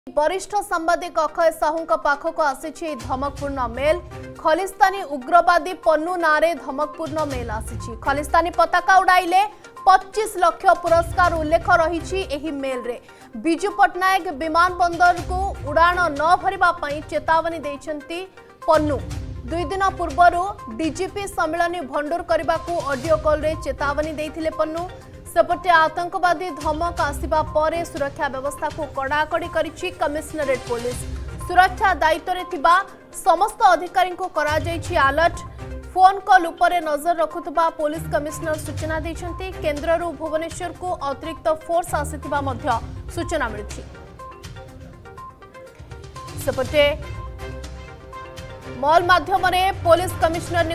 वरिष्ठ सांबादिक अक्षय साहू पाखक आसी धमकपूर्ण मेल। खलिस्तानी उग्रवादी पन्नू नारे धमकपूर्ण मेल आसी। खलिस्तानी पताका उड़ाइले 25 लाख पुरस्कार उल्लेख रही मेल रे। बिजू पट्टनायक विमान बंदर को उड़ाण न भरिबा पई चेतावनी देइछंती पन्नू। 2 दिन पूर्व डीजीपी सम्मेलन भंडूर करने को ऑडियो कॉल रे चेतावनी देइथिले पन्नू। सेपटे आतंकवादी धमक आसिबा परे सुरक्षा व्यवस्था को कड़ाकड़ी करिछि कमिश्नरेट पुलिस। सुरक्षा दायित्व रे थिबा समस्त अधिकारी को करा जाइछि अलर्ट। फोन कॉल उपरे नजर रखुतबा पुलिस कमिश्नर सूचना दैछंती। केंद्ररू भुवनेश्वर को अतिरिक्त फोर्स आसिथिबा मध्य सूचना मिलिछि। सेपटे मॉल माध्यम रे पुलिस कमिश्नर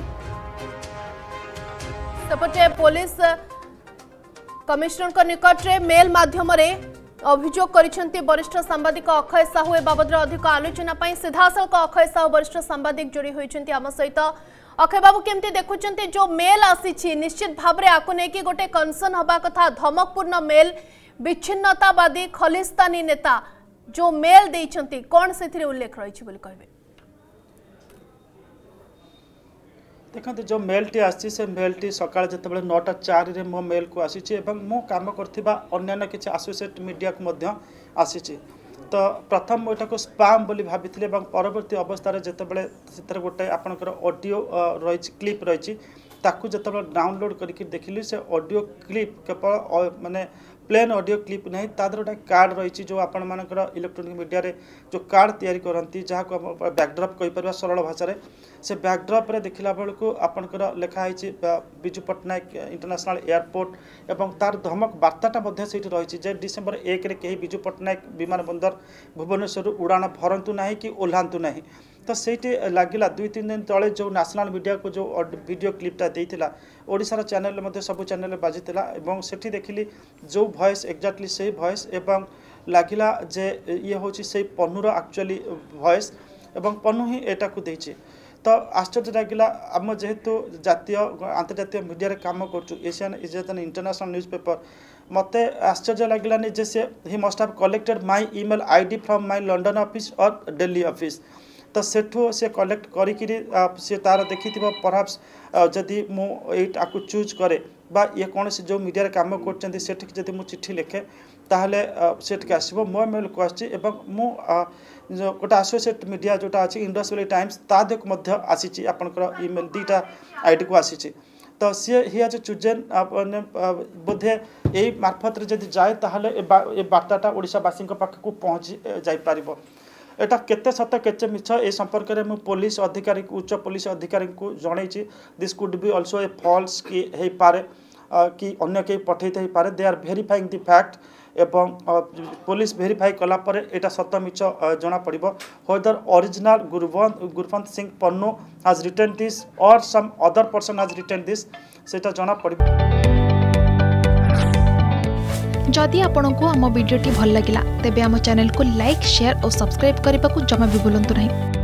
सेपटे पुलिस कमिश्नर को निकट रे मेल माध्यम रे अभियोग करिसेंती वरिष्ठ सांबादिक अक्षय साहू। ए बाबद अधिक आलोचना पई सीधासलख अक्षय साहू वरिष्ठ सांबादिक जोड़ी होइछंती आम सहित। अक्षय बाबू केमती देखुचंती जो मेल आसी निश्चित भाव रे आको नेकी गोटे कंसर्न हबा कथा धमकपूर्ण मेल। विच्छिन्नतावादी खलिस्तानी नेता जो मेल देइछंती कोन सेथिरे उल्लेख रहिछि बोली कहबे? देखते जो मेल टी आसी से मेल टी सकाळ जतबेले 9:04 रे मो मेल को आसी एवं मो काम करथिबा अन्य किछि एसोसिएट मीडिया को मध्य आसी। तो प्रथम मोटा को स्पैम बोली भाबिथिले एवं परवर्ती अवस्था रे जतबेले सेतर गोटे आपनकर ऑडियो रही क्लिप रही ताकू जतबेले डाउनलोड करके देखिली से ऑडियो क्लिप केवल माने प्लेन ऑडियो क्लिप नहीं तादर गोटे कार्ड रही जो आपण मानकर इलेक्ट्रोनिक मीडिया रे जो कार्ड तैयारी करती जहाँ को बैकड्रप कहीपर सरल भाषा से बैकड्रप रे देखला बेलू आपंकर लिखाई बिजू पट्टनायक इंटरनेशनल एयरपोर्ट एवं तार धमक वार्ताटा रही जे डिसेम्बर 1 रे कहीं बिजू पट्टनायक विमान बंदर भुवनेश्वर उड़ाण भरतु ना कि ओह्लांतु ना। तो सही लगिला 2-3 दिन तले जो नेशनल मीडिया को जो वीडियो क्लिपटा देइथिला ओडिशार चैनल में सब चैनल बाजिला और सेठी देखिली जो वॉइस एक्जाक्टली से वॉइस एवं लगिला जे ये हूँ से पन्नूर एक्चुअली वॉइस एवं पन्नू ही एटा को देइछि। तो आश्चर्य लगिला आम जेहेतु जातीय अंतर्जातीय मीडिया रे काम करछु Asian is an international newspaper मते आश्चर्य लगिलानी जे से ही must have collected my email ID from my London office और दिल्ली ऑफिस। तो सेठू से कलेक्ट करी से तार देखी परहाप्स जदि मुझे चूज करे बा ये कौन से जो मीडिया काम कर जदि मु चिट्ठी लिखे ताहले सेठ के आसो मो मेल को आसी गोटे एसोसिएट मीडिया जोटा अच्छी इंडस वैली टाइम्स तादक आसी आपंकर ईमेल 2टा आईडी को आसी। तो सी ही आज चूजेन बोधे यही मार्फत जदि जाए ताहले ए बार्ताटा ओडिशावासी पाख को पहुँची जापर। एटा केते सत केते मिछ ए संपर्क में मु पुलिस अधिकारी उच्च पुलिस अधिकारी को जनई this could be also a false कि हे पारे कि अन्य कहीं पठेते ही पारे। They are verifying the fact एवं पुलिस वेरीफाई कला परे एटा सत मिछ जना पड़िबो whether original Gurwant Singh Pannu has written this or some other person has written this सेटा जना पड़िबो। जदि आपंक आम भिडी भल लगा तेब आम चैनल को लाइक शेयर और सब्सक्राइब करने को जमा भी भूलु नहीं।